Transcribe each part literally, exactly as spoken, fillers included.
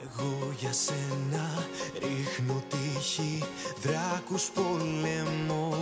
Εγώ για σένα ρίχνω τύχη, δράκους πολεμώ.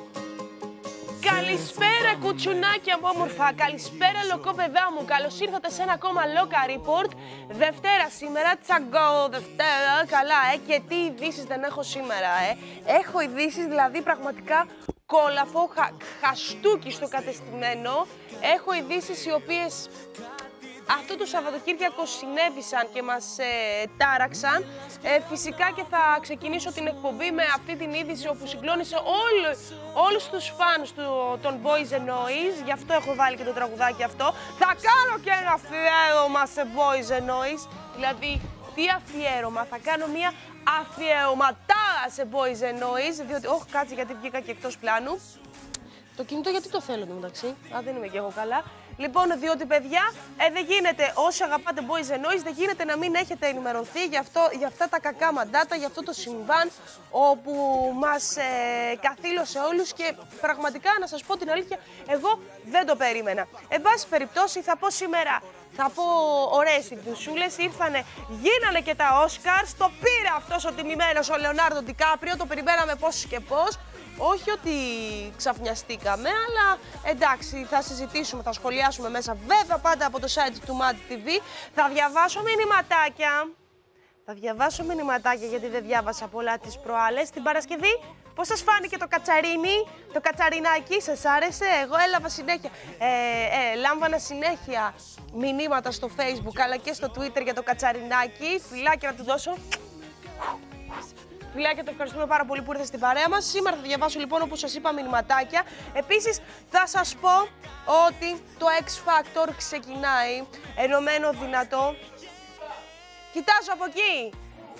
Καλησπέρα κουτσουνάκια μου όμορφα, καλησπέρα λοκόπεδά μου, καλώς ήρθατε σε ένα ακόμα Loca Report. Δευτέρα σήμερα, τσαγκό Δευτέρα, καλά ε, και τι ειδήσεις δεν έχω σήμερα ε. Έχω ειδήσεις δηλαδή πραγματικά κόλαφο, χα, χαστούκι στο κατεστημένο. Έχω ειδήσεις οι οποίες αυτό το Σαββατοκύριακο συνέβησαν και μας ε, τάραξαν. Ε, φυσικά και θα ξεκινήσω την εκπομπή με αυτή την είδηση όπου συγκλώνησε όλου, όλους τους φανς του, των Boys and Noise. Γι' αυτό έχω βάλει και το τραγουδάκι αυτό. Θα κάνω και ένα αφιέρωμα σε Boys and Noise. Δηλαδή, τι αφιέρωμα, θα κάνω μια αφιερωματάρα σε Boys and Noise. Διότι, όχι κάτσε γιατί βγήκα και εκτός πλάνου. Το κινητό γιατί το θέλω μεταξύ, α, δεν είμαι και εγώ καλά. Λοιπόν, διότι παιδιά, ε, δεν γίνεται, όσοι αγαπάτε Boys and Noise, δεν γίνεται να μην έχετε ενημερωθεί για, αυτό, για αυτά τα κακά μαντάτα, για αυτό το συμβάν όπου μας ε, καθήλωσε όλους και πραγματικά να σας πω την αλήθεια, εγώ δεν το περίμενα. Εν πάση περιπτώσει θα πω σήμερα, θα πω ωραίες ειδουσούλες, ήρθανε, γίνανε και τα Oscars, το πήρε αυτός ο τιμημένος ο Λεωνάρντο Ντικάπριο, το περιμέναμε πώς και πώς. Όχι ότι ξαφνιαστήκαμε, αλλά εντάξει, θα συζητήσουμε, θα σχολιάσουμε μέσα, βέβαια πάντα από το site του Mad τι βι. Θα διαβάσω μηνυματάκια, θα διαβάσω μηνυματάκια γιατί δεν διάβασα πολλά τις προάλλες. Την Παρασκευή, πώς σας φάνηκε το κατσαρίνι, το κατσαρινάκι, σας άρεσε? Εγώ έλαβα συνέχεια, ε, ε, λάμβανα συνέχεια μηνύματα στο Facebook αλλά και στο Twitter για το κατσαρινάκι. Φιλάκια να του δώσω. Φιλάκια, το ευχαριστούμε πάρα πολύ που ήρθατε στην παρέα μας. Σήμερα θα διαβάσω λοιπόν, όπως σας είπα, μηνυματάκια. Επίσης θα σας πω ότι το X Factor ξεκινάει ενωμένο δυνατό. Κοιτάζω από εκεί.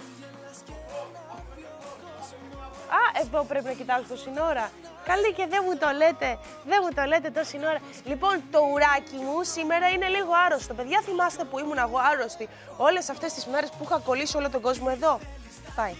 Α, εδώ πρέπει να κοιτάξω τόση ώρα. Καλή και δεν μου το λέτε, δεν μου το λέτε τόση ώρα. Λοιπόν, το ουράκι μου σήμερα είναι λίγο άρρωστο. Παιδιά, θυμάστε που ήμουν εγώ άρρωστη όλες αυτές τις μέρες που είχα κολλήσει όλο τον κόσμο εδώ? Πάει.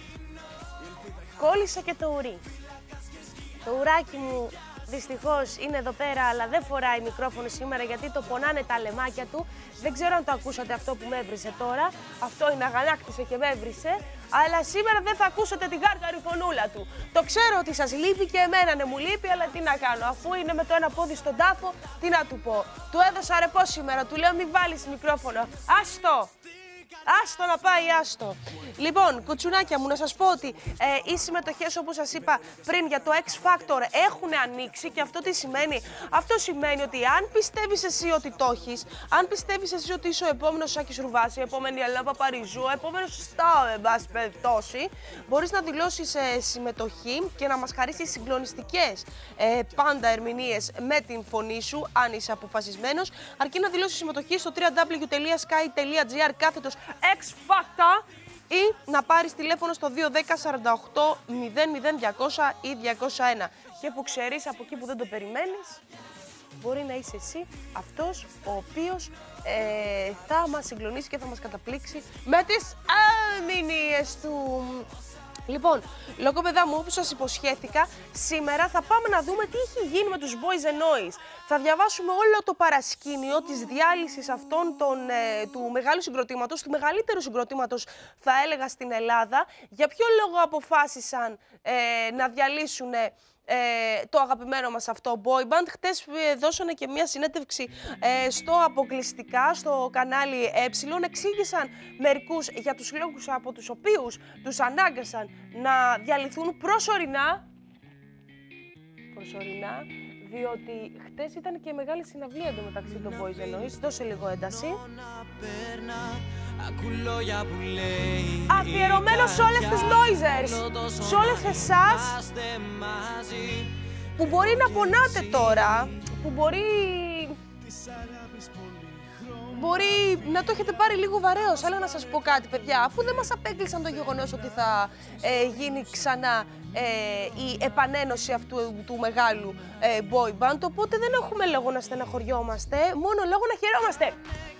Κόλλησα και το ουρί. Το ουράκι μου δυστυχώς είναι εδώ πέρα, αλλά δεν φοράει μικρόφωνο σήμερα γιατί το πονάνε τα λεμάκια του. Δεν ξέρω αν το ακούσατε αυτό που με έβρισε τώρα. Αυτό είναι, αγανάκτησε και με έβρισε. Αλλά σήμερα δεν θα ακούσετε την γάργαρη φωνούλα του. Το ξέρω ότι σας λείπει και εμένα ναι μου λείπει, αλλά τι να κάνω. Αφού είναι με το ένα πόδι στον τάφο, τι να του πω. Του έδωσα ρεπό σήμερα, του λέω μην βάλεις μικρόφωνο. Άστο! Άστο να πάει, άστο. Λοιπόν, κουτσουνάκια μου, να σας πω ότι ε, οι συμμετοχές, όπως σας είπα πριν, για το X Factor έχουν ανοίξει και αυτό τι σημαίνει? Αυτό σημαίνει ότι αν πιστεύεις εσύ ότι το έχεις, αν πιστεύεις εσύ ότι είσαι ο επόμενος Σάκης Ρουβάς, η επόμενη Ελένα Παπαριζού, ο επόμενος Στάω, εν πάση περιπτώσει, μπορείς να δηλώσεις ε, συμμετοχή και να μας χαρίσεις συγκλονιστικές ε, πάντα ερμηνείες με την φωνή σου, αν είσαι αποφασισμένος, αρκεί να δηλώσεις συμμετοχή στο double-u double-u double-u τελεία sky τελεία gr κάθετος X Factor ή να πάρεις τηλέφωνο στο δύο ένα μηδέν σαράντα οκτώ μηδέν μηδέν διακόσια ή διακόσια ένα. Και που ξέρεις, από εκεί που δεν το περιμένεις, μπορεί να είσαι εσύ αυτός ο οποίος ε, θα μας συγκλονίσει και θα μας καταπλήξει με τις ερμηνείες του. Λοιπόν, λοκοπαιδά μου, όπως σας υποσχέθηκα, σήμερα θα πάμε να δούμε τι έχει γίνει με τους Boys and Noise. Θα διαβάσουμε όλο το παρασκήνιο της διάλυσης αυτών των, ε, του μεγάλου συγκροτήματος, του μεγαλύτερου συγκροτήματος θα έλεγα στην Ελλάδα. Για ποιο λόγο αποφάσισαν ε, να διαλύσουν ε, το αγαπημένο μας αυτό boy band. Χτες ε, δώσανε και μια συνέντευξη ε, στο αποκλειστικά, στο κανάλι Ε. Εξήγησαν μερικούς για τους λόγους από τους οποίους τους ανάγκασαν να διαλυθούν προσωρινά. Προσωρινά, διότι χτες ήταν και μεγάλη συναυλία εντωμεταξύ των Boys and Noise. Δώσε λίγο ένταση. Αφιερωμένο σε όλες τους Noisers, σε όλες εσάς που μπορεί να πονάτε τώρα, που μπορεί... Μπορεί να το έχετε πάρει λίγο βαρέως, αλλά να σας πω κάτι παιδιά, αφού δεν μας απέκλεισαν το γεγονός ότι θα ε, γίνει ξανά ε, η επανένωση αυτού του μεγάλου ε, boy band, οπότε δεν έχουμε λόγο να στεναχωριόμαστε, μόνο λόγο να χαιρόμαστε.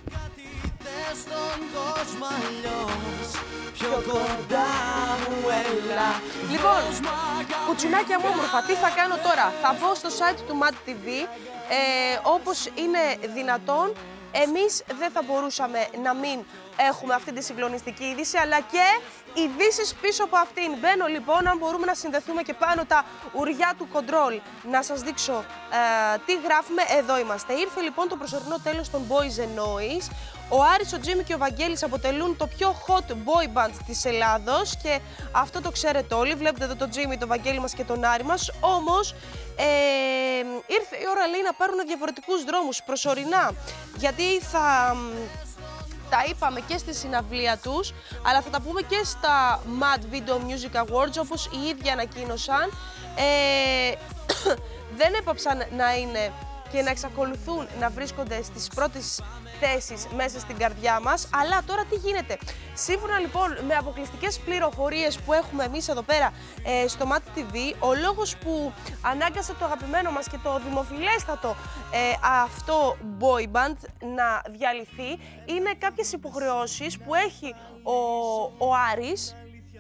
Στον κόσμο αλλιώς, πιο κοντά μου έλα. Λοιπόν, κουτσινάκια μου όμορφα, τι θα κάνω τώρα? Θα μπω στο site του Mad τι βι, ε, όπως είναι δυνατόν, εμείς δεν θα μπορούσαμε να μην έχουμε αυτή τη συγκλονιστική είδηση, αλλά και ειδήσεις πίσω από αυτήν. Μπαίνω λοιπόν, αν μπορούμε να συνδεθούμε και πάνω τα ουριά του Control, να σας δείξω ε, τι γράφουμε. Εδώ είμαστε. Ήρθε λοιπόν το προσωρινό τέλος των Boys and Noise. Ο Άρης, ο Τζίμι και ο Βαγγέλης αποτελούν το πιο hot boy band της Ελλάδος και αυτό το ξέρετε όλοι. Βλέπετε εδώ τον Τζίμι, τον Βαγγέλη μας και τον Άρη μας. Όμως ε, ήρθε η ώρα, λέει, να πάρουν διαφορετικούς δρόμους προσωρινά, γιατί θα... Τα είπαμε και στη συναυλία τους, αλλά θα τα πούμε και στα Mad Video Music Awards, όπως οι ίδιοι ανακοίνωσαν. Ε, δεν έπαψαν να είναι και να εξακολουθούν να βρίσκονται στις πρώτες θέσεις μέσα στην καρδιά μας. Αλλά τώρα τι γίνεται? Σύμφωνα λοιπόν με αποκλειστικές πληροφορίες που έχουμε εμείς εδώ πέρα ε, στο Mad τι βι, ο λόγος που ανάγκασε το αγαπημένο μας και το δημοφιλέστατο ε, αυτό boy band να διαλυθεί είναι κάποιες υποχρεώσεις που έχει ο, ο Άρης,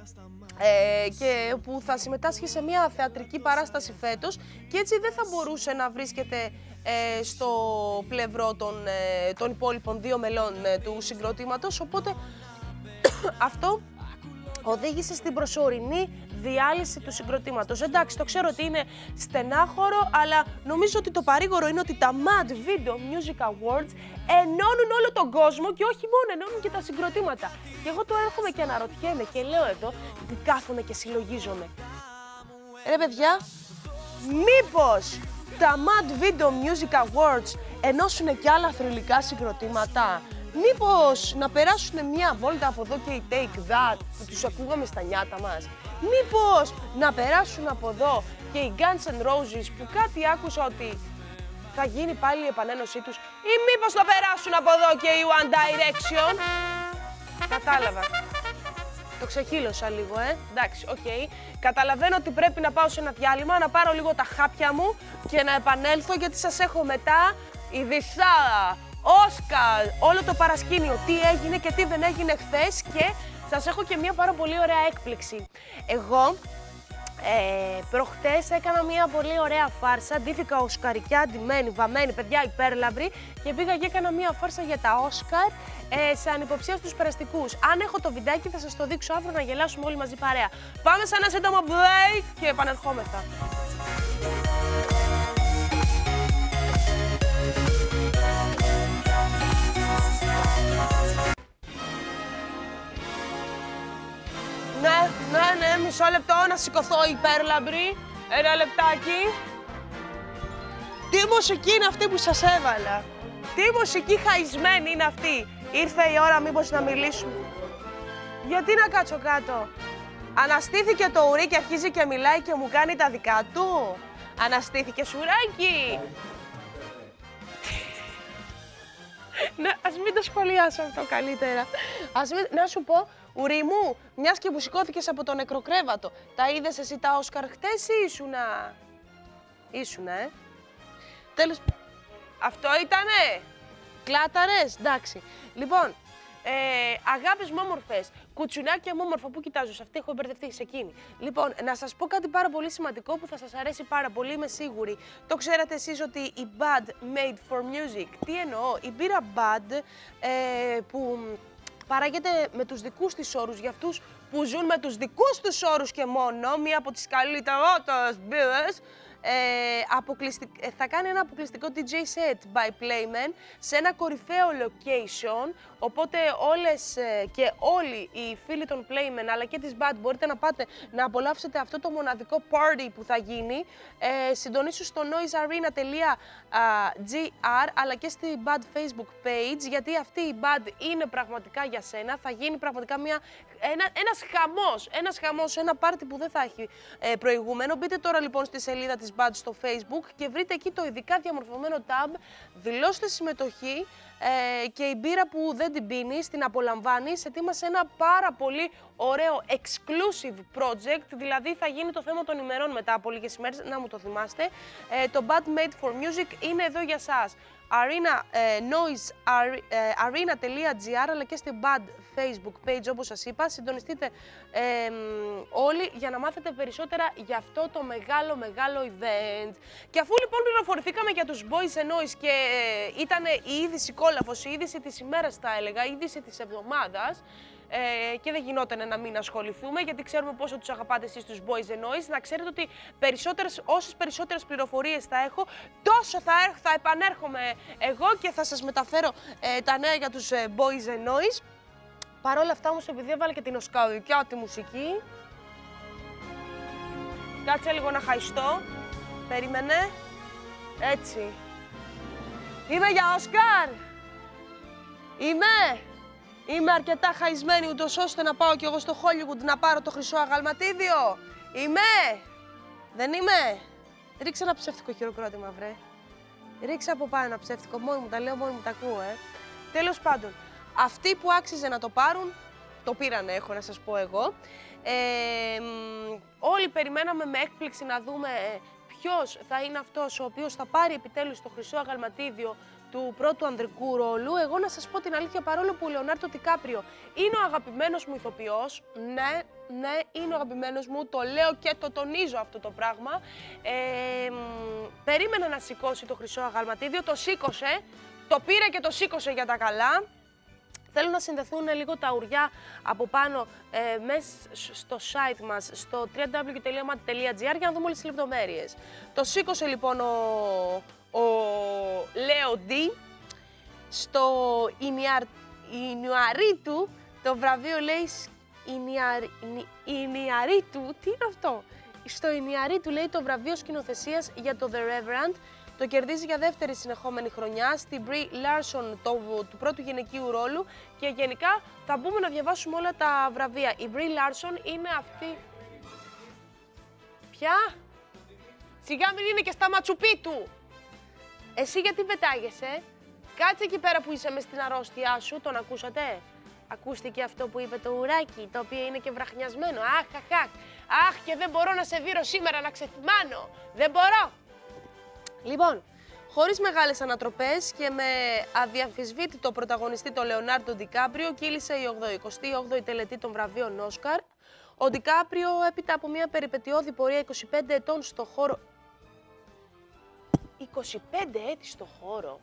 Ε, και που θα συμμετάσχει σε μια θεατρική παράσταση φέτος και έτσι δεν θα μπορούσε να βρίσκεται ε, στο πλευρό των, ε, των υπόλοιπων δύο μελών ε, του συγκροτήματος, οπότε αυτό οδήγησε στην προσωρινή διάλυση του συγκροτήματος. Εντάξει, το ξέρω ότι είναι στενάχωρο, αλλά νομίζω ότι το παρήγορο είναι ότι τα Mad Video Music Awards ενώνουν όλο τον κόσμο και όχι μόνο, ενώνουν και τα συγκροτήματα. Και εγώ τώρα έρχομαι και αναρωτιέμαι και λέω εδώ, γιατί κάθομαι και συλλογίζομαι. Ρε παιδιά, μήπως τα Mad Video Music Awards ενώσουν και άλλα θρυλικά συγκροτήματα? Μήπως να περάσουν μια βόλτα από εδώ και οι Take That που τους ακούγαμε στα νιάτα μας? Μήπως να περάσουν από εδώ και οι Guns N' Roses που κάτι άκουσα ότι θα γίνει πάλι η επανένωσή τους? Ή μήπως να περάσουν από εδώ και οι One Direction? Κατάλαβα. Το ξεχύλωσα λίγο, ε. Εντάξει, οκ. Okay. Καταλαβαίνω ότι πρέπει να πάω σε ένα διάλειμμα, να πάρω λίγο τα χάπια μου και να επανέλθω, γιατί σας έχω μετά ειδισάδα, Όσκαρ, όλο το παρασκήνιο, τι έγινε και τι δεν έγινε χθες, και σας έχω και μια πάρα πολύ ωραία έκπληξη. Εγώ ε, προχτές έκανα μια πολύ ωραία φάρσα, ντύθηκα οσκαρικιά, ντυμένη, βαμμένη, παιδιά υπέρλαμπρη, και πήγα και έκανα μια φάρσα για τα Όσκαρ ε, σε ανυποψία στους περαστικούς. Αν έχω το βιντεάκι θα σας το δείξω αύριο να γελάσουμε όλοι μαζί παρέα. Πάμε σε ένα σύντομο break και επανερχόμεθα. Ναι, ναι, ναι, μισό λεπτό να σηκωθώ υπέρλαμπρη. Ένα λεπτάκι. Τι μουσική είναι αυτή που σας έβαλα? Τι μουσική χαϊσμένη είναι αυτή? Ήρθε η ώρα μήπως να μιλήσουμε? Γιατί να κάτσω κάτω? Αναστήθηκε το ουρί και αρχίζει και μιλάει και μου κάνει τα δικά του? Αναστήθηκε σουράκι? Ναι, ας μην το σχολιάσω αυτό καλύτερα. Ας μην... Να σου πω, ουρί μου, μιας και που σηκώθηκες από το νεκροκρέβατο, τα είδες εσύ τα Όσκαρ χτες ή ήσουνα? Ήσουνα, ε. Τέλος... Αυτό ήτανε? Κλάταρες, εντάξει. Λοιπόν, ε, αγάπες μου όμορφες, κουτσουνάκια μου όμορφα, πού κοιτάζω, σε αυτή έχω μπερδευτεί, σε εκείνη. Λοιπόν, να σας πω κάτι πάρα πολύ σημαντικό που θα σας αρέσει πάρα πολύ, είμαι σίγουρη. Το ξέρατε εσείς ότι η Bud Made for Music, τι εννοώ? Η μπύρα Bud ε, που παράγεται με τους δικούς της όρους, για αυτούς που ζουν με τους δικούς τους όρους και μόνο, μία από τις καλύτερες μπύρες, Ε, αποκλειστικ... θα κάνει ένα αποκλειστικό ντι τζέι set by Playmen σε ένα κορυφαίο location, οπότε όλες ε, και όλοι οι φίλοι των Playmen αλλά και της Bud μπορείτε να πάτε να απολαύσετε αυτό το μοναδικό party που θα γίνει. Ε, συντονίσου στο noisearena τελεία τζι αρ αλλά και στη Bud Facebook page, γιατί αυτή η Bud είναι πραγματικά για σένα. Θα γίνει πραγματικά μια, ένα, ένας χαμός, ένας χαμός, ένα πάρτι που δεν θα έχει ε, προηγούμενο. Μπείτε τώρα λοιπόν στη σελίδα της Bud στο Facebook και βρείτε εκεί το ειδικά διαμορφωμένο tab, δηλώστε συμμετοχή ε, και η μπύρα που δεν την πίνεις, την απολαμβάνεις. Ετοίμασε ένα πάρα πολύ ωραίο exclusive project, δηλαδή θα γίνει το θέμα των ημερών μετά από λίγες ημέρες, να μου το θυμάστε. Ε, το Bud Made for Music είναι εδώ για σας. Arena, ε, noise arena τελεία gr αλλά και στην Bad Facebook page όπως σας είπα. Συντονιστείτε ε, όλοι για να μάθετε περισσότερα για αυτό το μεγάλο μεγάλο event. Και αφού λοιπόν πληροφορηθήκαμε για τους Boys and Noise και ε, ήταν η είδηση κόλαφος, η είδηση της ημέρας θα έλεγα, η είδηση της εβδομάδας, Ε, και δεν γινόταν να μην ασχοληθούμε, γιατί ξέρουμε πόσο τους αγαπάτε εσείς τους Boys and Noise. Να ξέρετε ότι περισσότερες, όσες περισσότερες πληροφορίες θα έχω, τόσο θα, θα επανέρχομαι εγώ και θα σας μεταφέρω ε, τα νέα για τους ε, Boys and Noise. Παρ' όλα αυτά όμως, επειδή έβαλε και την οσκαδικιά τη μουσική, κάτσε λίγο να χαϊστώ. Περίμενε. Έτσι. Είμαι για Όσκαρ. Είμαι. Είμαι αρκετά χαϊσμένη ούτως ώστε να πάω κι εγώ στο Hollywood να πάρω το χρυσό αγαλματίδιο. Είμαι. Δεν είμαι. Ρίξε ένα ψεύτικο χειροκρότημα, βρε. Ρίξε από πάνω ένα ψεύτικο. Μόνοι μου τα λέω, μόνοι μου τα ακούω, ε. Τέλος πάντων, αυτοί που άξιζε να το πάρουν, το πήρανε, έχω να σας πω εγώ. Ε, όλοι περιμέναμε με έκπληξη να δούμε ποιος θα είναι αυτός ο οποίος θα πάρει επιτέλους το χρυσό αγαλματίδιο του πρώτου ανδρικού ρόλου. Εγώ να σας πω την αλήθεια, παρόλο που ο Λεωνάρντο Ντικάπριο είναι ο αγαπημένος μου ηθοποιός, ναι, ναι, είναι ο αγαπημένος μου, το λέω και το τονίζω αυτό το πράγμα, ε, περίμενα να σηκώσει το χρυσό αγαλματίδιο, το σήκωσε, το πήρε και το σήκωσε για τα καλά. Θέλω να συνδεθούν λίγο τα ουριά από πάνω ε, μέσα στο site μας, στο double-u double-u double-u τελεία mat τελεία gr για να δούμε όλες τις λεπτομέρειες. Το σήκωσε λοιπόν ο, ο Λέο Ντι στο Ινιουαρίτου, το βραβείο λέει Ινιαρίτου, τι είναι αυτό? Στο Ινιαρίτου λέει το βραβείο σκηνοθεσίας για το The Reverend. Το κερδίζει για δεύτερη συνεχόμενη χρονιά στην Brie Larson του, του πρώτου γυναικείου ρόλου και γενικά θα μπούμε να διαβάσουμε όλα τα βραβεία. Η Brie Larson είναι αυτή... Ποια? Σιγά μην είναι και στα Ματσουπίτου. Εσύ γιατί πετάγεσαι? Κάτσε εκεί πέρα που είσαι μες στην αρρώστια σου, τον ακούσατε? Ακούστηκε αυτό που είπε το ουράκι, το οποίο είναι και βραχνιασμένο. Αχ, αχ, αχ, αχ και δεν μπορώ να σε δείρω σήμερα να ξεθυμάνω. Δεν μπορώ. Λοιπόν, χωρίς μεγάλες ανατροπές και με αδιαμφισβήτητο πρωταγωνιστή τον Λεωνάρντο Ντικάπριο, κύλησε η ογδοηκοστή όγδοη τελετή των βραβείων Όσκαρ. Ο Ντικάπριο, έπειτα από μια περιπετειώδη πορεία είκοσι πέντε ετών στο χώρο... είκοσι πέντε έτη στο χώρο.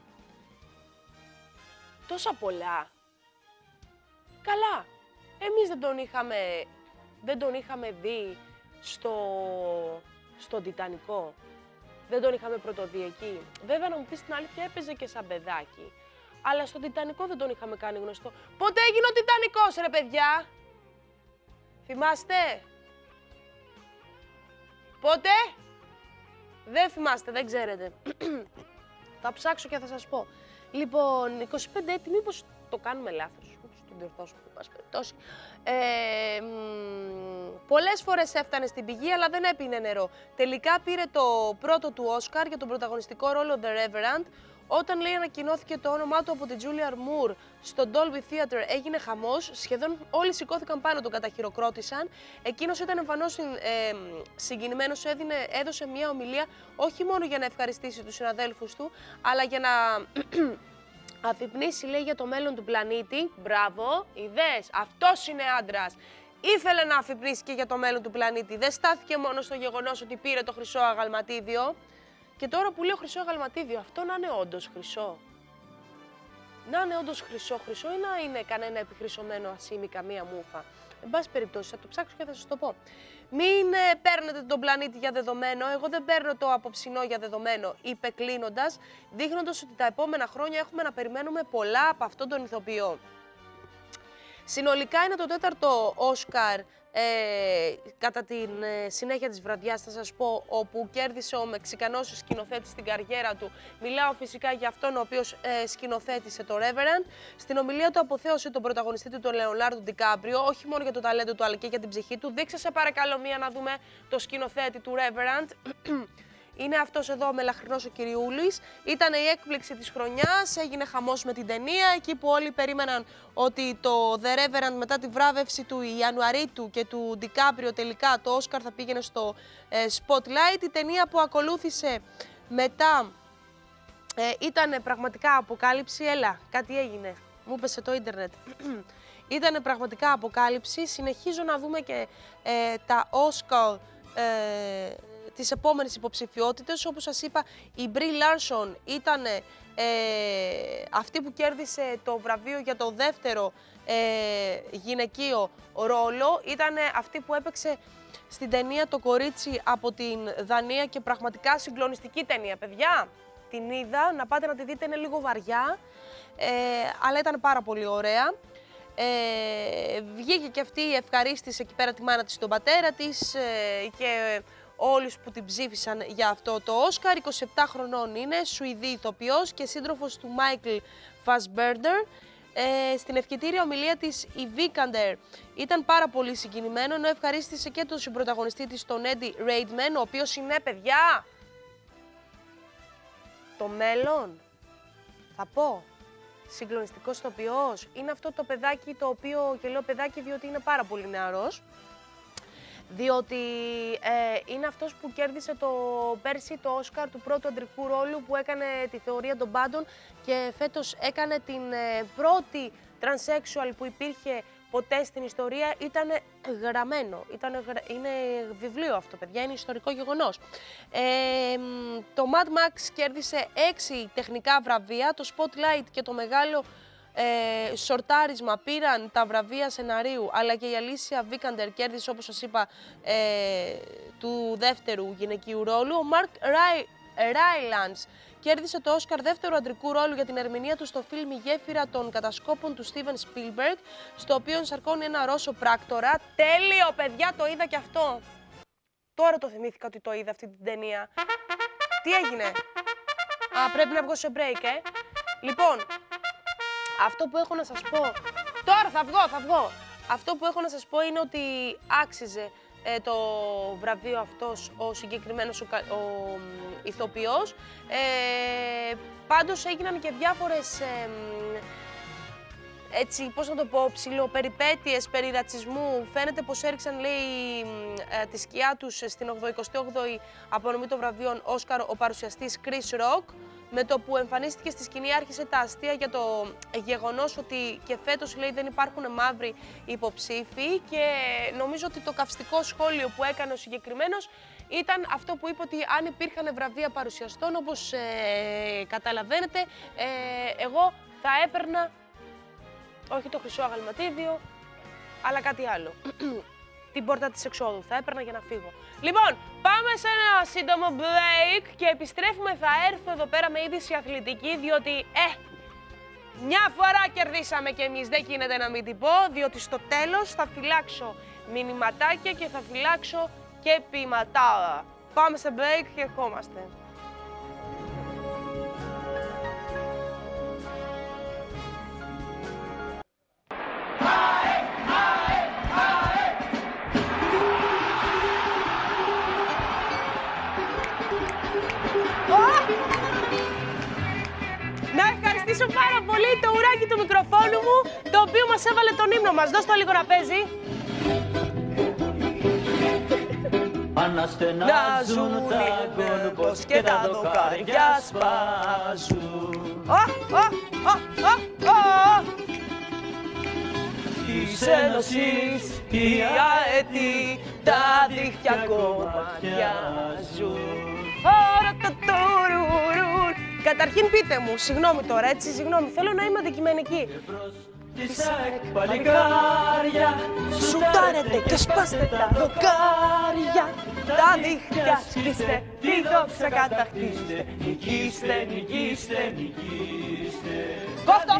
Τόσα πολλά. Καλά. Εμείς δεν τον είχαμε, δεν τον είχαμε δει στο, στον Τιτανικό. Δεν τον είχαμε πρωτοδεί εκεί. Βέβαια, να μου πεις την αλήθεια, έπαιζε και σαν παιδάκι. Αλλά στον Τιτανικό δεν τον είχαμε κάνει γνωστό. Πότε έγινε ο Τιτανικός, ρε παιδιά? Θυμάστε? Πότε? Δεν θυμάστε, δεν ξέρετε. Θα ψάξω και θα σας πω. Λοιπόν, είκοσι πέντε έτη, μήπως το κάνουμε λάθος. Μήπως το διορθώσουμε, εν πάση περιπτώσει. Ε, πολλές φορές έφτανε στην πηγή, αλλά δεν έπινε νερό. Τελικά πήρε το πρώτο του Όσκαρ για τον πρωταγωνιστικό ρόλο The Reverend. Όταν λέει ανακοινώθηκε το όνομά του από την Julia Moore στο Dolby Theatre, έγινε χαμός. Σχεδόν όλοι σηκώθηκαν πάνω, τον καταχειροκρότησαν. Εκείνος ήταν εμφανώς ε, συγκινημένος, έδινε, έδωσε μια ομιλία όχι μόνο για να ευχαριστήσει τους συναδέλφους του, αλλά για να αφυπνήσει, λέει, για το μέλλον του πλανήτη. Μπράβο, είδες, αυτός είναι άντρας. Ήθελε να αφυπνήσει και για το μέλλον του πλανήτη. Δεν στάθηκε μόνο στο γεγονός ότι πήρε το χρυσό αγαλματίδιο. Και τώρα που λέω χρυσό αγαλματίδιο, αυτό να είναι όντως χρυσό? Να είναι όντως χρυσό χρυσό ή να είναι κανένα επιχρυσωμένο ασίμι, καμία μούφα? Εν πάση περιπτώσει, θα το ψάξω και θα σας το πω. Μην ε, παίρνετε τον πλανήτη για δεδομένο. Εγώ δεν παίρνω το απόψινό για δεδομένο, είπε κλείνοντας, δείχνοντας ότι τα επόμενα χρόνια έχουμε να περιμένουμε πολλά από αυτόν τον ηθοποιό. Συνολικά είναι το τέταρτο Όσκαρ ε, κατά τη ε, συνέχεια της βραδιάς, θα σας πω, όπου κέρδισε ο Μεξικανός σκηνοθέτης στην καριέρα του. Μιλάω φυσικά για αυτόν ο οποίος ε, σκηνοθέτησε το Reverend. Στην ομιλία του αποθέωσε τον πρωταγωνιστή του, τον Λεωνάρντο Ντικάπριο, όχι μόνο για το ταλέντο του αλλά και για την ψυχή του. Δείξε σε παρακαλώ μία να δούμε το σκηνοθέτη του Reverend. Είναι αυτός εδώ, μελαχρινός ο κυριούλης. Ήταν η έκπληξη της χρονιάς, έγινε χαμός με την ταινία, εκεί που όλοι περίμεναν ότι το The Reverend μετά τη βράβευση του Ιανουαρίτου και του Ντικάπριο τελικά το Όσκαρ θα πήγαινε στο ε, Spotlight. Η ταινία που ακολούθησε μετά Ε, ήτανε πραγματικά αποκάλυψη, έλα, κάτι έγινε, μου έπεσε το ίντερνετ. Ήτανε πραγματικά αποκάλυψη, συνεχίζω να δούμε και ε, τα Όσκαρ ε, τις επόμενες υποψηφιότητες. Όπως σας είπα, η Μπρι Λάρσον ήταν ε, αυτή που κέρδισε το βραβείο για το δεύτερο ε, γυναικείο ρόλο. Ήταν αυτή που έπαιξε στην ταινία «Το κορίτσι από την Δανία» και πραγματικά συγκλονιστική ταινία, παιδιά. Την είδα, να πάτε να τη δείτε, είναι λίγο βαριά, ε, αλλά ήταν πάρα πολύ ωραία. Ε, βγήκε και αυτή, ευχαρίστησε εκεί πέρα τη μάνα της, τον πατέρα της ε, και όλους που την ψήφισαν για αυτό το Όσκαρ. είκοσι επτά χρονών είναι, Σουηδή ηθοποιός και σύντροφος του Μάικλ Φασμπέρντερ. Ε, στην ευχητήρια ομιλία της η Βίκαντερ ήταν πάρα πολύ συγκινημένο, ενώ ευχαρίστησε και τον συμπροταγωνιστή της, τον Έντι Ρέιντμεν, ο οποίος είναι, παιδιά, το μέλλον, θα πω, συγκλονιστικός ηθοποιός. Είναι αυτό το παιδάκι το οποίο, και λέω παιδάκι διότι είναι πάρα πολύ νεαρός, διότι ε, είναι αυτός που κέρδισε το πέρσι το Όσκαρ του πρώτου αντρικού ρόλου, που έκανε τη θεωρία των πάντων και φέτος έκανε την ε, πρώτη transsexual που υπήρχε ποτέ στην ιστορία. Ήταν γραμμένο, ήτανε, είναι βιβλίο αυτό, παιδιά, είναι ιστορικό γεγονός. Ε, το Mad Max κέρδισε έξι τεχνικά βραβεία, το Spotlight και το μεγάλο Ε, σορτάρισμα πήραν τα βραβεία σεναρίου, αλλά και η Αλίσια Βίκαντερ κέρδισε, όπως σας είπα, ε, του δεύτερου γυναικείου ρόλου. Ο Μαρκ Ράιλαντς κέρδισε το Όσκαρ δεύτερου αντρικού ρόλου για την ερμηνεία του στο φιλμ «Η γέφυρα των κατασκόπων» του Στίβεν Σπίλμπεργκ, στο οποίο ενσαρκώνει ένα Ρώσο πράκτορα. Τέλειο, παιδιά, το είδα κι αυτό. Τώρα το θυμήθηκα ότι το είδα αυτή την ταινία. Τι έγινε? Α, πρέπει να βγω σε break, ε. Λοιπόν, αυτό που έχω να σας πω, τώρα θα βγω, θα βγω. Αυτό που έχω να σας πω είναι ότι άξιζε ε, το βραβείο αυτός ο συγκεκριμένος ο, ο ηθοποιός. Ε, πάντως έγιναν και διάφορες, ε, έτσι, πώς να το πω, ψιλοπεριπέτειες περί ρατσισμού. Φαίνεται πως έριξαν, λέει, ε, τη σκιά τους στην ογδοηκοστή όγδοη απονομή των βραβείων Όσκαρ ο παρουσιαστής Chris Rock. Με το που εμφανίστηκε στη σκηνή άρχισε τα αστεία για το γεγονός ότι και φέτος, λέει, δεν υπάρχουν μαύροι υποψήφοι, και νομίζω ότι το καυστικό σχόλιο που έκανε ο συγκεκριμένος ήταν αυτό που είπε, ότι αν υπήρχαν βραβεία παρουσιαστών, όπως ε, καταλαβαίνετε, ε, εγώ θα έπαιρνα όχι το χρυσό αγαλματίδιο, αλλά κάτι άλλο. Την πόρτα της εξόδου θα έπαιρνα για να φύγω. Λοιπόν, πάμε σε ένα σύντομο break και επιστρέφουμε. Θα έρθω εδώ πέρα με είδηση αθλητική, διότι, ε, μια φορά κερδίσαμε κι εμείς, δεν γίνεται να μην την πω, διότι στο τέλος θα φυλάξω μηνυματάκια και θα φυλάξω και ποιηματάρα. Πάμε σε break και ερχόμαστε. Να ευχαριστήσω πάρα πολύ το ουράκι του μικροφόνου μου, το οποίο μας έβαλε τον ύμνο μας. Δώσ' το λίγο να παίζει. Αναστενάζουν τα κόλπος και τα δοκάρια σπάζουν. Της Ένωσης η αετή, τα δίχτυα κομμάτιαζουν. Καταρχήν πείτε μου, συγγνώμη τώρα, έτσι, συγγνώμη, θέλω να είμαι αντικειμενική. Της ΑΕΚ παλικάρια, σουτάρετε και σπάστε τα δοκάρια, τα δίχτυα σκίστε, τη δόξα κατακτήστε, νικήστε, νικήστε, νικήστε. Κόφτο!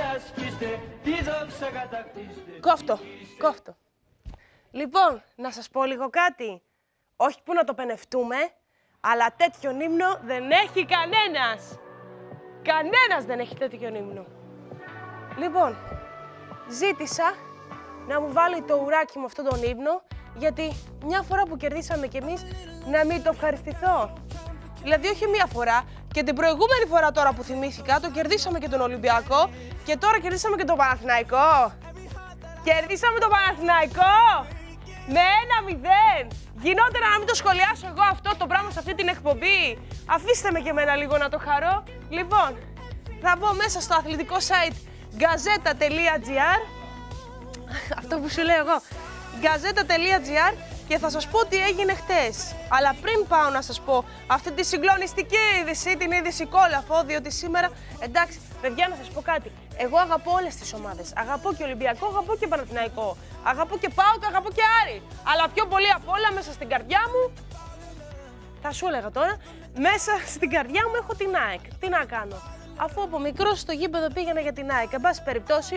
Κόφτο, κόφτο. Λοιπόν, να σας πω λίγο κάτι. Όχι που να το πενευτούμε, αλλά τέτοιον ύμνο δεν έχει κανένας. Κανένας δεν έχει τέτοιον ύμνο. Λοιπόν, ζήτησα να μου βάλει το ουράκι μου αυτόν τον ύμνο, γιατί μια φορά που κερδίσαμε κι εμείς, να μην το ευχαριστηθώ. Δηλαδή όχι μία φορά, και την προηγούμενη φορά τώρα που θυμήθηκα, το κερδίσαμε και τον Ολυμπιακό, και τώρα κερδίσαμε και τον Παναθηναϊκό. Κερδίσαμε τον Παναθηναϊκό! Με ένα μηδέν. Γινόταν να μην το σχολιάσω εγώ αυτό το πράγμα σε αυτή την εκπομπή. Αφήστε με και εμένα λίγο να το χαρώ. Λοιπόν, θα μπω μέσα στο αθλητικό site γκαζέτα τελεία τζι άρ. Αυτό που σου λέω εγώ. γκαζέτα τελεία τζι άρ και θα σας πω τι έγινε χτες. Αλλά πριν πάω να σας πω αυτή τη συγκλονιστική είδηση, την είδηση κόλαφο, διότι σήμερα, εντάξει, παιδιά, να σας πω κάτι. Εγώ αγαπώ όλες τις ομάδες. Αγαπώ και Ολυμπιακό, αγαπώ και Παναθηναϊκό. Αγαπώ και ΠΑΟΚ, αγαπώ και Άρη. Αλλά πιο πολύ απ' όλα μέσα στην καρδιά μου, θα σου έλεγα τώρα, μέσα στην καρδιά μου έχω την ΑΕΚ. Τι να κάνω. Αφού από μικρός στο γήπεδο πήγαινα για την ΑΕΚ. Εν πάση περιπτώσει,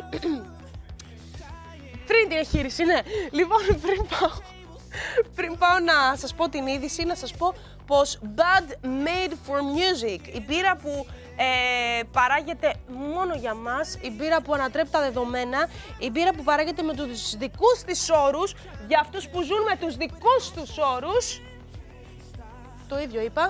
πριν διαχείριση, ναι. Λοιπόν, πριν πάω, πριν πάω να σας πω την είδηση, να σας πω πως Bud Made for Music, η μπύρα που ε, παράγεται μόνο για μας, η μπύρα που ανατρέπει τα δεδομένα, η μπύρα που παράγεται με τους δικούς της όρους, για αυτούς που ζουν με τους δικούς τους όρους, το ίδιο είπα,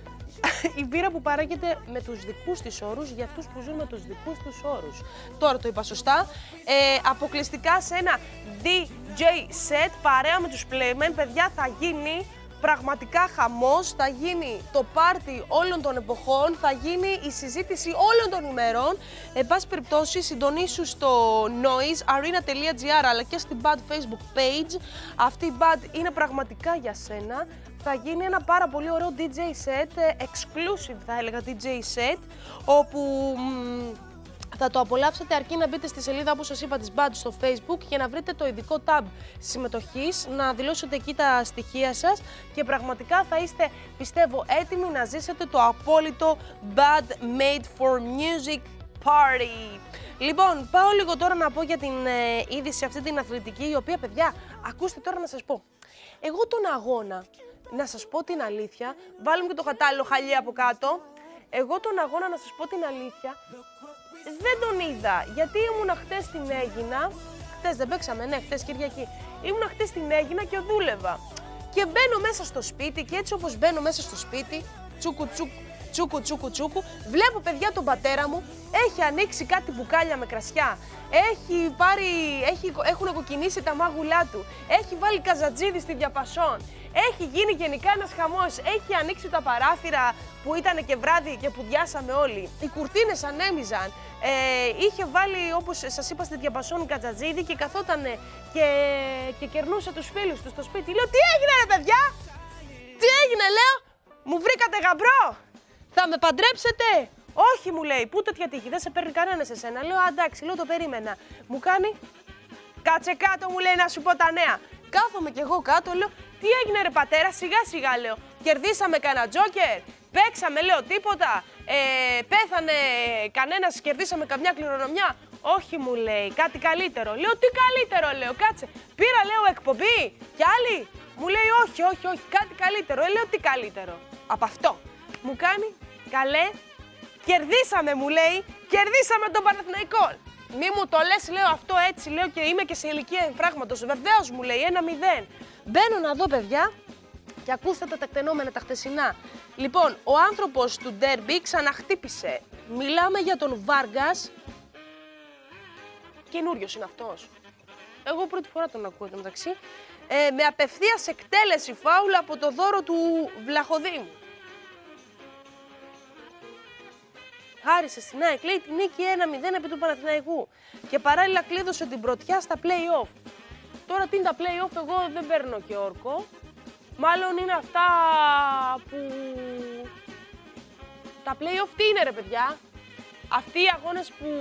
η μπύρα που παράγεται με τους δικούς της όρους για αυτούς που ζουν με τους δικούς τους όρους. Τώρα το είπα σωστά. Ε, αποκλειστικά σε ένα ντι τζέι set παρέα με τους Playmen, παιδιά, θα γίνει πραγματικά χαμός, θα γίνει το πάρτι όλων των εποχών, θα γίνει η συζήτηση όλων των ημερών. Εν πάση περιπτώσει, συντονίσου στο noise arena τελεία τζι άρ αλλά και στην Bud Facebook page. Αυτή η Bud είναι πραγματικά για σένα. Θα γίνει ένα πάρα πολύ ωραίο ντι τζέι set, exclusive θα έλεγα ντι τζέι set, όπου θα το απολαύσετε αρκεί να μπείτε στη σελίδα, όπως σας είπα, της Bud στο Facebook και να βρείτε το ειδικό tab συμμετοχής, να δηλώσετε εκεί τα στοιχεία σας και πραγματικά θα είστε, πιστεύω, έτοιμοι να ζήσετε το απόλυτο Bud Made for Music Party. Λοιπόν, πάω λίγο τώρα να πω για την ε, είδηση αυτή την αθλητική, η οποία, παιδιά, ακούστε τώρα να σας πω. Εγώ τον αγώνα, να σας πω την αλήθεια, βάλουμε και το κατάλληλο χαλί από κάτω, εγώ τον αγώνα, να σας πω την αλήθεια, δεν τον είδα, γιατί ήμουνα χτες στην Αίγινα, χτες δεν παίξαμε, ναι, χτες Κυριακή, ήμουνα χτες στην Αίγινα και δούλευα. Και μπαίνω μέσα στο σπίτι και έτσι όπως μπαίνω μέσα στο σπίτι, τσούκου τσούκου, τσούκου τσούκου τσούκου, βλέπω, παιδιά, τον πατέρα μου, έχει ανοίξει κάτι μπουκάλια με κρασιά, έχει πάρει, έχει, έχουν κοκκινήσει τα μάγουλά του, έχει βάλει καζατζίδι στη διαπασόν. Έχει γίνει γενικά ένας χαμός, έχει ανοίξει τα παράθυρα που ήταν και βράδυ και που διάσαμε όλοι. Οι κουρτίνες ανέμιζαν, ε, είχε βάλει, όπως σας είπα, στη διαπασόν κατζατζίδι και καθότανε και, και κερνούσε τους φίλους του στο σπίτι. Λέω, τι έγινε ρε παιδιά, τι έγινε, λέω, μου βρήκατε γαμπρό, θα με παντρέψετε? Όχι, μου λέει, πού τέτοια τύχη, δεν σε παίρνει κανένας εσένα. Λέω, εντάξει, λέω, το περίμενα. Μου κάνει, κάτσε κάτω, μου λέει, να σου πω τα νέα. Κάθομαι κι εγώ κάτω, λέω, τι έγινε ρε πατέρα, σιγά σιγά, λέω, κερδίσαμε κανένα τζόκερ, παίξαμε, λέω, τίποτα, ε, πέθανε κανένας, κερδίσαμε καμιά κληρονομιά? Όχι, μου λέει, κάτι καλύτερο. Λέω, τι καλύτερο, λέω, κάτσε, πήρα, λέω, εκπομπή κι άλλη? Μου λέει, όχι, όχι, όχι, κάτι καλύτερο. Ε, λέω, τι καλύτερο από αυτό? Μου κάνει, καλέ, κερδίσαμε, μου λέει, κερδίσαμε τον Παναθηναϊκό. Μη μου το λες, λέω, αυτό έτσι, λέω, και είμαι και σε ηλικία εμφράγματος. Βεβαίως, μου λέει, ένα μηδέν. Μπαίνω να δω, παιδιά, και ακούστε τα τεκτενόμενα τα χτεσινά. Λοιπόν, ο άνθρωπος του ντέρμπι ξαναχτύπησε. Μιλάμε για τον Βάργκας. Καινούριος είναι αυτός. Εγώ πρώτη φορά τον ακούω εδώ μεταξύ. Ε, με απευθείας εκτέλεση φάουλ από το δώρο του Βλαχοδήμου. Χάρισε στην ΑΕΚ, λέει, την νίκη ένα μηδέν επί του Παναθηναϊκού και παράλληλα κλείδωσε την πρωτιά στα play-off. Τώρα τι είναι τα play-off, εγώ δεν παίρνω και όρκο. Μάλλον είναι αυτά που... Τα play-off τι είναι ρε παιδιά? Αυτοί οι αγώνες που...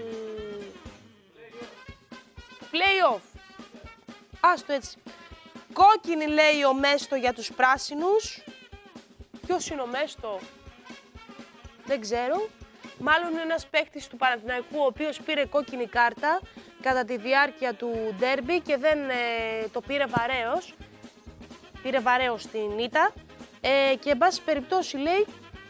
Play-off. Άστο έτσι. Κόκκινη, λέει, ο Μέστο για τους πράσινους. Ποιος είναι ο Μέστο? Δεν ξέρω. Μάλλον είναι ένας παίκτης του Παναθηναϊκού, ο οποίος πήρε κόκκινη κάρτα κατά τη διάρκεια του ντέρμπι και δεν ε, το πήρε βαρέως. Πήρε βαρέως την ήττα ε, και εν πάση περιπτώσει, λέει,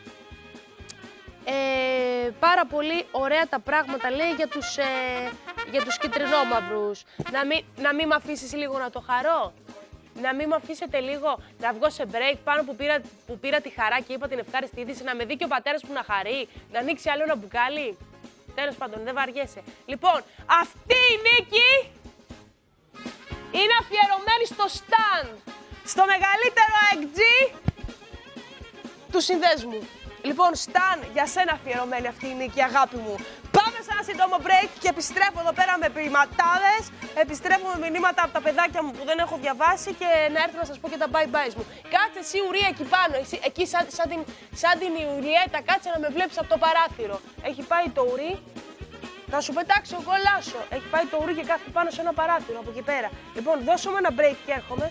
ε, πάρα πολύ ωραία τα πράγματα, λέει, για τους, ε, για τους κυτρινόμαυρους. Να μην, να μην μ' αφήσεις λίγο να το χαρώ? Να μην με αφήσετε λίγο να βγω σε break πάνω που πήρα, που πήρα τη χαρά και είπα την ευχάριστη είδηση, να με δει και ο πατέρας που να χαρεί, να ανοίξει άλλο ένα μπουκάλι. Τέλος πάντων, δεν βαριέσαι. Λοιπόν, αυτή η νίκη είναι αφιερωμένη στο Stan, στο μεγαλύτερο εκτζή του συνδέσμου. Λοιπόν, Stan, για σένα αφιερωμένη αυτή είναι η αγάπη μου. Πάμε σε ένα σύντομο break και επιστρέφω εδώ πέρα με ποιηματάδες. Επιστρέφω με μηνύματα από τα παιδάκια μου που δεν έχω διαβάσει και να έρθω να σας πω και τα bye-byes μου. Κάτσε εσύ Ουρία εκεί πάνω, εσύ, εκεί σαν, σαν, την, σαν την Ιουλιέτα, κάτσε να με βλέπεις από το παράθυρο. Έχει πάει το Ουρί, θα σου πετάξω κολλάσω. Έχει πάει το Ουρί και κάθεται πάνω σε ένα παράθυρο από εκεί πέρα. Λοιπόν, δώσω μου ένα break και έρχομαι.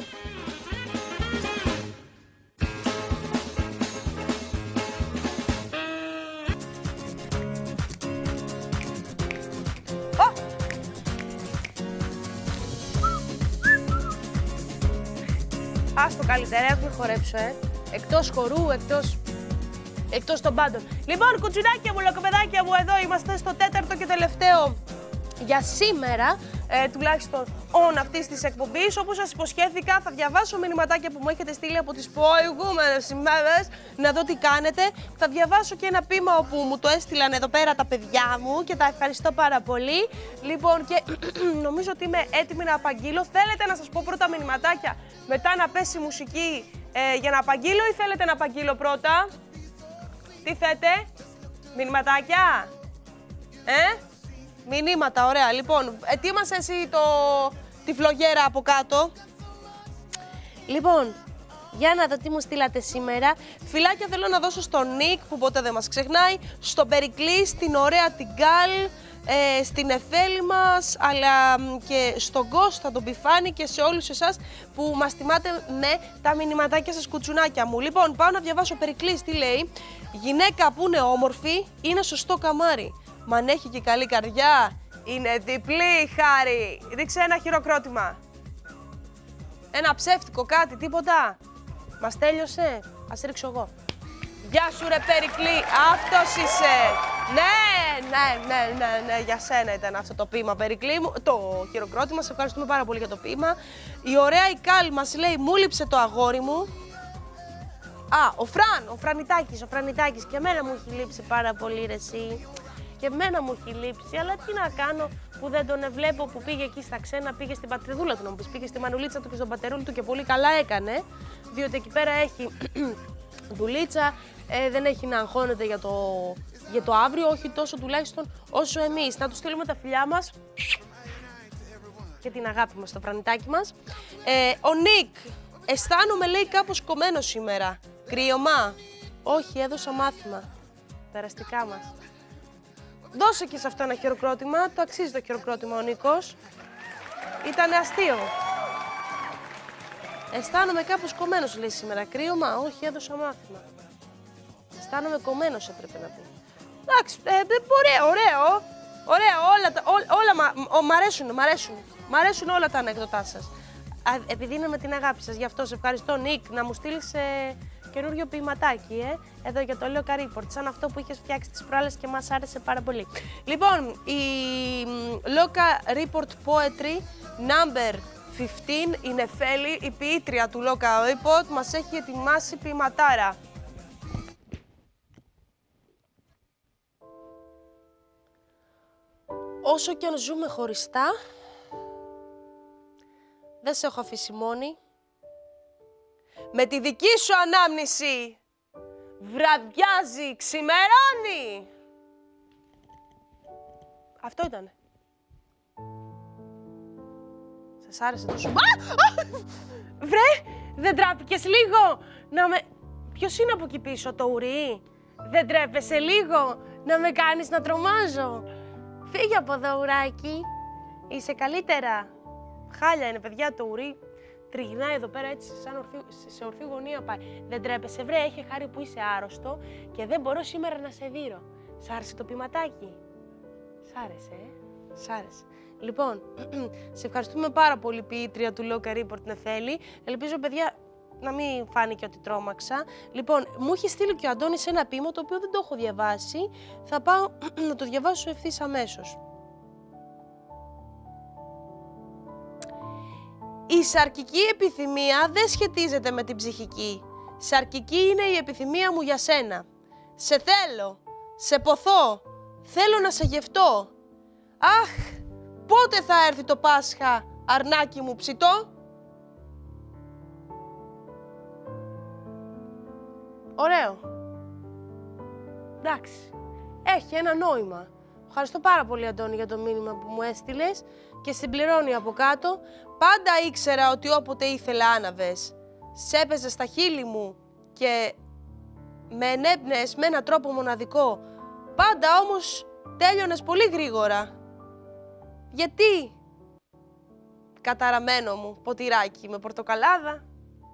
Ας το καλύτερα, έχουμε χορέψω, ε. Εκτός χορού, εκτός, εκτός των πάντων. Λοιπόν, κουτσουνάκια μου, λοκοπεδάκια μου, εδώ είμαστε στο τέταρτο και τελευταίο για σήμερα, ε, τουλάχιστον on αυτής της εκπομπής. Όπως σας υποσχέθηκα, θα διαβάσω μηνυματάκια που μου έχετε στείλει από τις προηγούμενες ημέρες, να δω τι κάνετε. Θα διαβάσω και ένα ποίημα όπου μου το έστειλαν εδώ πέρα τα παιδιά μου και τα ευχαριστώ πάρα πολύ. Λοιπόν, και νομίζω ότι είμαι έτοιμη να απαγγείλω. Θέλετε να σας πω πρώτα μηνυματάκια, μετά να πέσει η μουσική ε, για να απαγγείλω, ή θέλετε να απαγγείλω πρώτα? Τι θέτε? Μηνυματάκια? Ε? Μηνύματα, ωραία. Λοιπόν, ετοίμασε εσύ το... τη φλογέρα από κάτω. Λοιπόν, για να δω τι μου στείλατε σήμερα. Φιλάκια θέλω να δώσω στον Νίκ που ποτέ δεν μας ξεχνάει, στον Περικλή, στην ωραία την Γκάλ, ε, στην Εφέλη μας, αλλά και στον Κώστα, τον Πιφάνη και σε όλους εσάς που μας τιμάτε με τα μηνυματάκια σας, κουτσουνάκια μου. Λοιπόν, πάω να διαβάσω. Περικλής τι λέει. Γυναίκα που είναι όμορφη είναι σωστό καμάρι. Μα αν έχει και καλή καρδιά, είναι διπλή χάρη. Ρίξε ένα χειροκρότημα. Ένα ψεύτικο κάτι, τίποτα. Μας τέλειωσε. Ας ρίξω εγώ. Γεια σου ρε Περικλή, αυτός είσαι. Ναι, ναι, ναι, ναι, ναι, για σένα ήταν αυτό το ποίημα, Περικλή μου. Το χειροκρότημα, σε ευχαριστούμε πάρα πολύ για το ποίημα. Η ωραία η Κάλ μας λέει, μου λείψε το αγόρι μου. Α, ο Φραν, ο Φρανιτάκης, ο Φρανιτάκης. Και εμένα μου έχει λείψει πάρα πολύ ρε εσύ. Και εμένα μου έχει λείψει, αλλά τι να κάνω που δεν τον βλέπω, που πήγε εκεί στα ξένα, πήγε στην πατριδούλα του, να μου πεις, πήγε στη μανουλίτσα του και στον πατερούλη του και πολύ καλά έκανε, διότι εκεί πέρα έχει δουλίτσα, ε, δεν έχει να αγχώνεται για το, για το αύριο, όχι τόσο τουλάχιστον όσο εμείς. Να του στείλουμε τα φιλιά μας και την αγάπη μας στο φρανιτάκι μας. Ε, ο Νίκ, αισθάνομαι λέει κάπως κομμένο σήμερα. Κρύωμα. Όχι, έδωσα μάθημα. Περαστικά μας. Δώσε και σε αυτό ένα χειροκρότημα, το αξίζει το χειροκρότημα ο Νίκος. Ήτανε αστείο. Αισθάνομαι κάπως κομμένος λέει σήμερα. Κρύωμα, όχι έδωσα μάθημα. Αισθάνομαι κομμένος έπρεπε να πει. Εντάξει, ε, ωραίο, ωραίο. Ωραίο, όλα τα, ό, όλα μα, ο, μ' αρέσουν, μ' αρέσουν. Μ' αρέσουν όλα τα ανέκδοτά σας. Α, επειδή είναι με την αγάπη σας, γι' αυτό σε ευχαριστώ Νίκ, να μου στείλεις ε, καινούριο ποιηματάκι, ε, εδώ για το Loca Report, σαν αυτό που είχες φτιάξει τις προάλλες και μας άρεσε πάρα πολύ. Λοιπόν, η Loca Report Poetry number πενήντα, η Νεφέλη, η ποιήτρια του Loca Report, μας έχει ετοιμάσει ποιηματάρα. Όσο κι αν ζούμε χωριστά, δεν σε έχω αφήσει μόνη. Με τη δική σου ανάμνηση βραδιάζει, ξημερώνει. Αυτό ήτανε. Σας άρεσε τόσο? Α! Βρε, δεν τράπηκες λίγο να με... Ποιος είναι από εκεί πίσω, το ουρί? Δεν τρέπεσαι λίγο να με κάνεις να τρομάζω? Φύγε από εδώ, ουράκι. Είσαι καλύτερα. Χάλια είναι, παιδιά, το ουρί. Τριγυρνάει εδώ πέρα έτσι, σαν ορθή, σε ορθή γωνία πάει. Δεν τρέπεσαι, βρε, έχει χάρη που είσαι άρρωστο και δεν μπορώ σήμερα να σε δείρω. Σ' άρεσε το ποιηματάκι? Σ' άρεσε, ε? Σ' άρεσε. Λοιπόν, σε ευχαριστούμε πάρα πολύ, ποιήτρια του Loca Report Νεφέλη. Ελπίζω, παιδιά, να μην φάνηκε ότι τρόμαξα. Λοιπόν, μου έχει στείλει και ο Αντώνης ένα ποίημα, το οποίο δεν το έχω διαβάσει. Θα πάω να το διαβάσω ευθύς αμέσως. Η σαρκική επιθυμία δεν σχετίζεται με την ψυχική. Σαρκική είναι η επιθυμία μου για σένα. Σε θέλω, σε ποθώ, θέλω να σε γευτώ. Αχ, πότε θα έρθει το Πάσχα Αρνάκι μου ψητό. Ωραίο. Εντάξει. Έχει ένα νόημα. Ευχαριστώ πάρα πολύ, Αντώνη, για το μήνυμα που μου έστειλες και συμπληρώνει από κάτω. Πάντα ήξερα ότι όποτε ήθελα άναβες. Σ' έπαιζε στα χείλη μου και με ενέπνεες με έναν τρόπο μοναδικό. Πάντα όμως τέλειωνες πολύ γρήγορα. Γιατί, καταραμένο μου ποτηράκι με πορτοκαλάδα.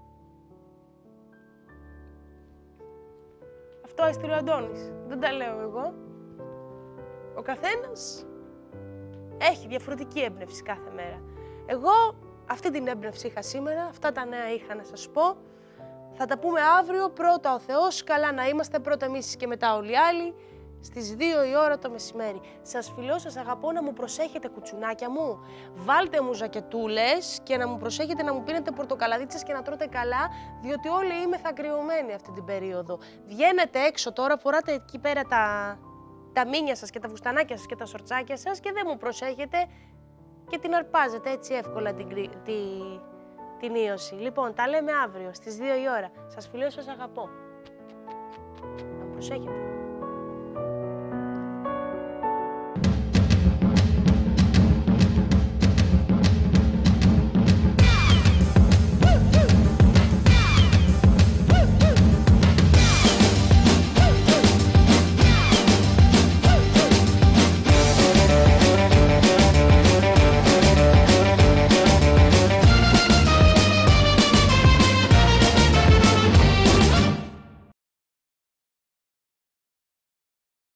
Αυτό έστειλε ο Αντώνης. Δεν τα λέω εγώ. Ο καθένας έχει διαφορετική έμπνευση κάθε μέρα. Εγώ αυτή την έμπνευση είχα σήμερα, αυτά τα νέα είχα να σας πω. Θα τα πούμε αύριο, πρώτα ο Θεός, καλά να είμαστε, πρώτα εμείς και μετά όλοι οι άλλοι, στις δύο η ώρα το μεσημέρι. Σας φιλώ, σας αγαπώ, να μου προσέχετε κουτσουνάκια μου. Βάλτε μου ζακετούλες και να μου προσέχετε να μου πίνετε πορτοκαλαδίτσες και να τρώτε καλά, διότι όλοι είμαι θα κρυωμένοι αυτή την περίοδο. Βγαίνετε έξω τώρα, φοράτε εκεί πέρα τα, τα μίνια σας και τα φουστανάκια σας και τα σορτσάκια σας και δεν μου προσέχετε και την αρπάζετε έτσι εύκολα την, την, την ίωση. Λοιπόν, τα λέμε αύριο στις δύο η ώρα. Σας φιλώ, σας αγαπώ. Να μου προσέχετε.